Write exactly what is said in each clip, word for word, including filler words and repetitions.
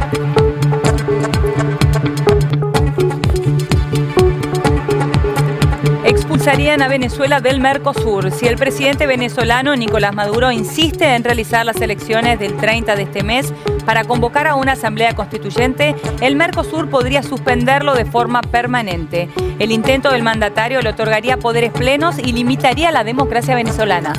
Expulsarían a Venezuela del Mercosur. Si el presidente venezolano Nicolás Maduro insiste en realizar las elecciones del treinta de este mes para convocar a una asamblea constituyente, el Mercosur podría suspenderlo de forma permanente. El intento del mandatario le otorgaría poderes plenos y limitaría la democracia venezolana.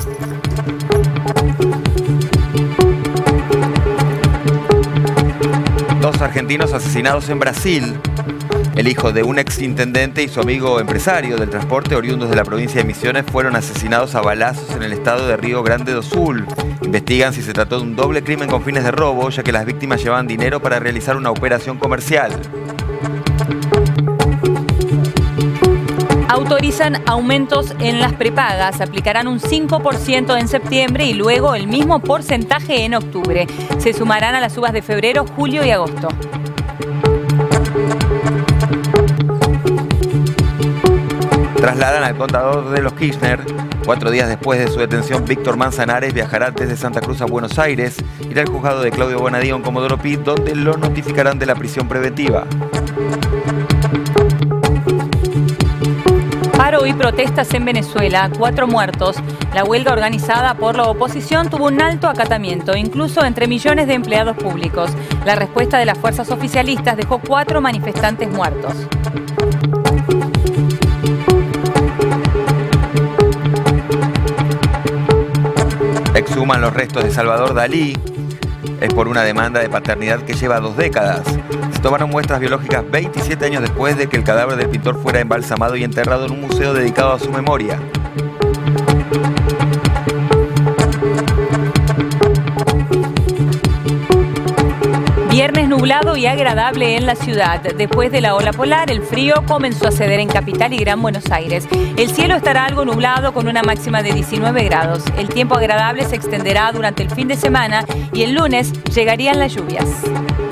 Dos argentinos asesinados en Brasil. El hijo de un ex intendente y su amigo empresario del transporte, oriundos de la provincia de Misiones, fueron asesinados a balazos en el estado de Río Grande do Sul. Investigan si se trató de un doble crimen con fines de robo, ya que las víctimas llevaban dinero para realizar una operación comercial. Autorizan aumentos en las prepagas. Aplicarán un cinco por ciento en septiembre y luego el mismo porcentaje en octubre. Se sumarán a las subas de febrero, julio y agosto. Trasladan al contador de los Kirchner. Cuatro días después de su detención, Víctor Manzanares viajará desde Santa Cruz a Buenos Aires, irá al juzgado de Claudio Bonadío en Comodoro Pi, donde lo notificarán de la prisión preventiva. Paro y protestas en Venezuela, cuatro muertos. La huelga organizada por la oposición tuvo un alto acatamiento, incluso entre millones de empleados públicos. La respuesta de las fuerzas oficialistas dejó cuatro manifestantes muertos. Exhuman los restos de Salvador Dalí. Es por una demanda de paternidad que lleva dos décadas. Se tomaron muestras biológicas veintisiete años después de que el cadáver del pintor fuera embalsamado y enterrado en un museo dedicado a su memoria. Viernes nublado y agradable en la ciudad. Después de la ola polar, el frío comenzó a ceder en Capital y Gran Buenos Aires. El cielo estará algo nublado con una máxima de diecinueve grados. El tiempo agradable se extenderá durante el fin de semana y el lunes llegarían las lluvias.